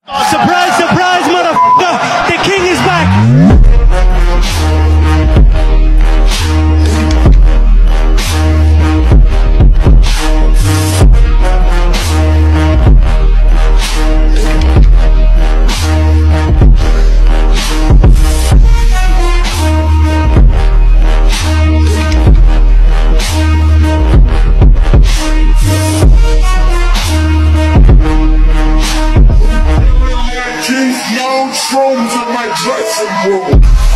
Oh, surprise, surprise, motherfucker! The king is back! Young Shrooms in my dressing room.